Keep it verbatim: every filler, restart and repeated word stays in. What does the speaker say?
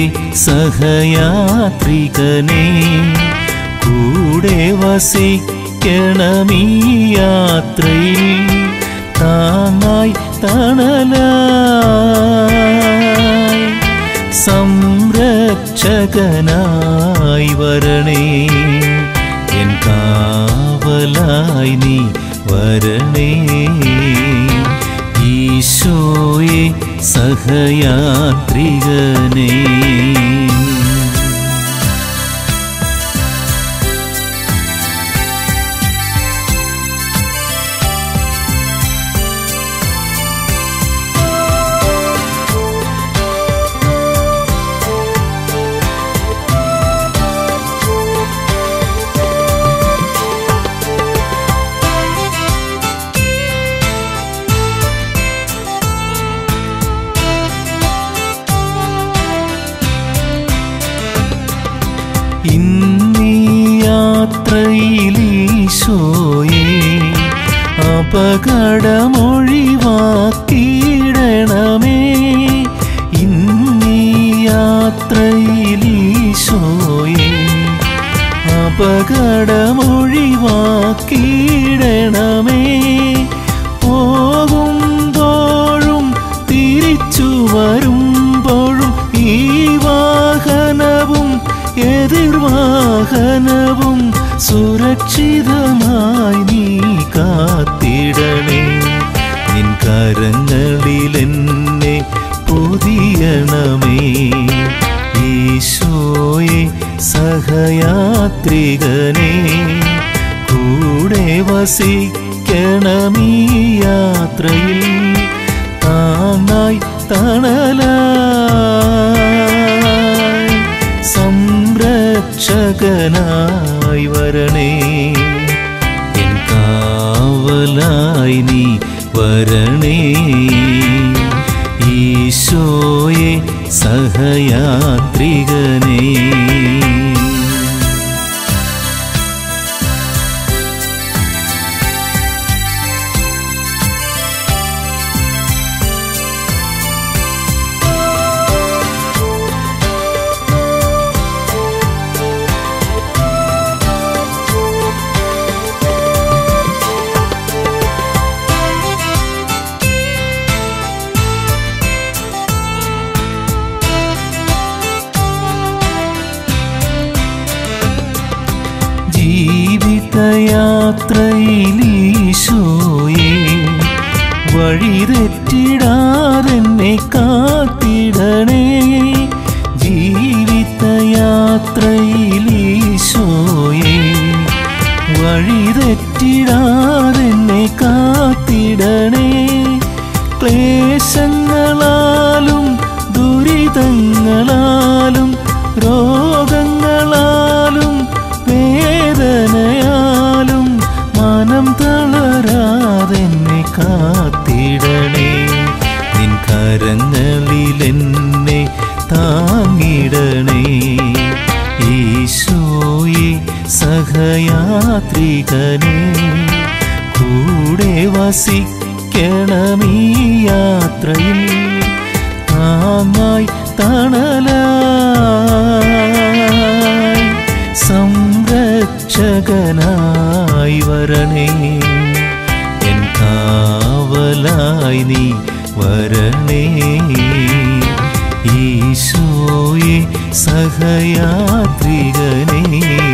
സഹയാത്രികനേ കൂടെ വസിക്കണമീ യാത്രയിൽ താങ്ങായി തണലായി സംരക്ഷകനായി വരണേ എൻ കാവലായി നീ വരണേ ഈശോയെ സഹയാത്രികനേ ഇന്നീ യാത്രയിലീശോയെ അപകടമൊഴിവാക്കിയിടണമേ ഇന്നീ യാത്രയിലീശോയെ അപകടമൊഴിവാക്കിയിടണമേ പോകുമ്പോഴും തിരിച്ചു വരുമ്പോഴും ഈ വാഹനവും എതിർവാഹനവും സുരക്ഷിതമായി നീ കാത്തിടണേ നിൻ കരങ്ങളിലെന്നെ പൊതിയണമേ ഈശോയെ സഹയാത്രികനേ കൂടെ വസിക്കണമീ യാത്രയിൽ താങ്ങായി തണലായി സംരക്ഷകനായി വരണേ എൻ കാവലായി നീ വരണേ ഈശോയെ സഹയാത്രികനേ ജീവിതയാത്രയിലീശോയെ വഴിതെറ്റിടാതെന്നെ കാത്തിടണേ ജീവിതയാത്രയിലീശോയെ വഴിതെറ്റിടാതെന്നെ കാത്തിടണേ ക്ലേശങ്ങളാലും ദുരിതങ്ങളാലും രോഗങ്ങളാലും വേദനയാലും മനം തളരാതെന്നെ കാത്തിടണേ നിൻ കരങ്ങളിലെന്നെ താങ്ങിടണേ ഈശോയെ സഹയാത്രികനേ കൂടെ വസിക്കണമീ യാത്രയിൽ താങ്ങായി തണലായി സംരക്ഷകനായി വരണേ എൻ കാവലായി നീ വരണേ ഈശോയെ സഹയാത്രികനേ